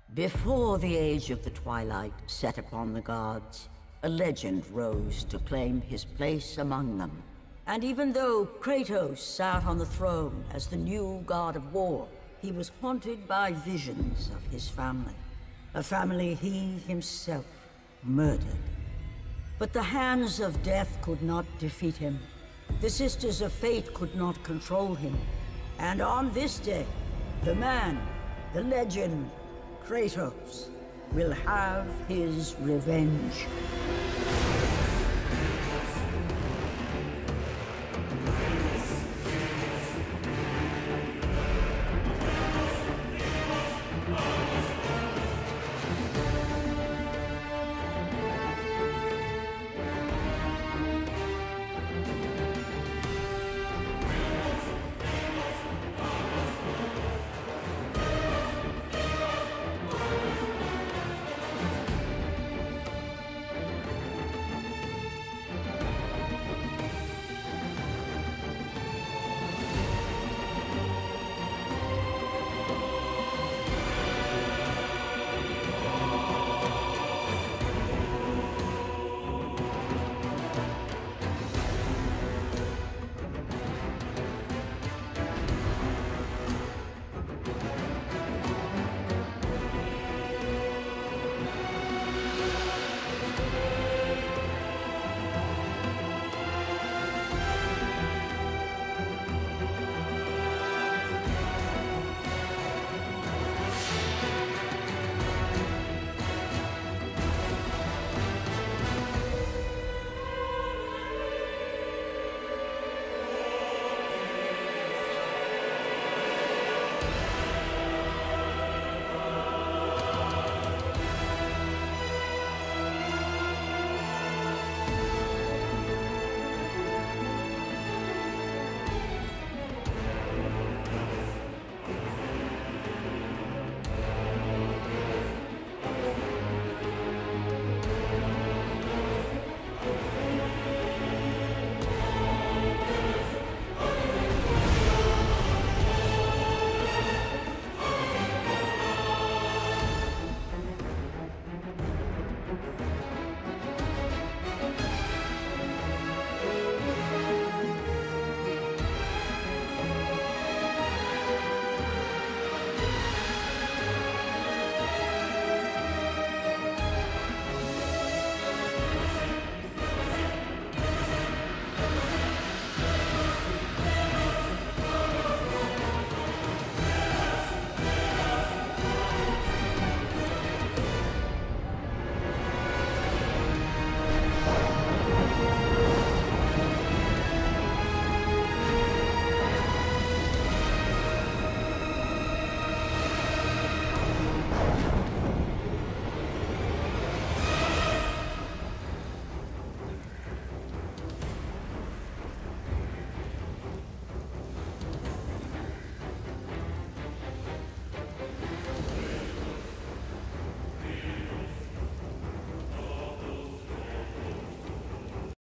Before the age of the twilight set upon the gods, a legend rose to claim his place among them. And even though Kratos sat on the throne as the new god of war, he was haunted by visions of his family. A family he himself murdered. But the hands of death could not defeat him. The Sisters of Fate could not control him. And on this day, the man, the legend, Kratos, will have his revenge.